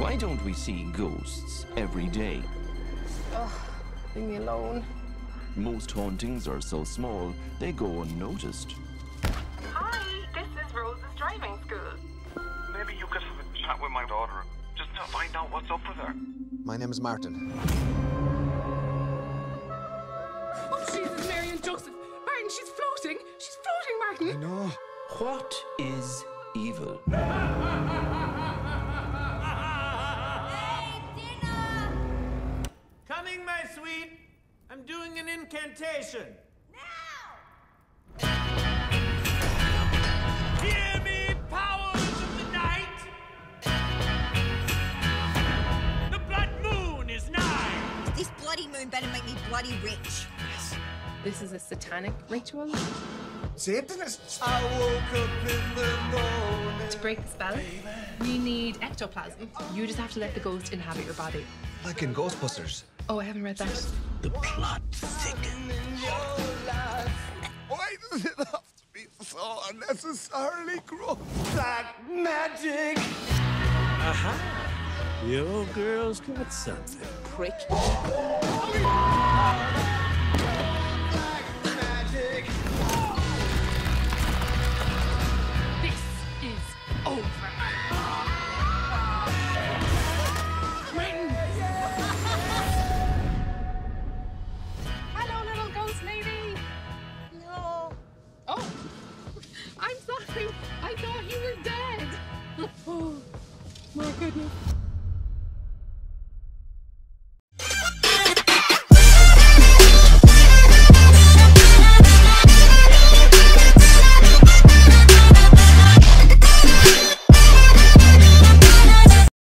Why don't we see ghosts every day? Ugh, leave me alone. Most hauntings are so small, they go unnoticed. Hi, this is Rose's driving school. Maybe you could have a chat with my daughter, just to find out what's up with her. My name is Martin. Oh, Jesus, Mary and Joseph. Martin, she's floating. She's floating, Martin. I know. What is evil? Coming, my sweet. I'm doing an incantation. Now! Hear me, powers of the night! The blood moon is nigh! This bloody moon better make me bloody rich. This is a satanic ritual. Satanists? I woke up in the morning. To break the spell, we need ectoplasm. You just have to let the ghost inhabit your body. Like in Ghostbusters. Oh, I haven't read that. The plot thickens. Why does it have to be so unnecessarily gross? Black magic. Aha! The old girl's got something. Prick. This is over. Martin! Hello, little ghost lady. No. Oh, I'm sorry. I thought you were dead. Oh, my goodness.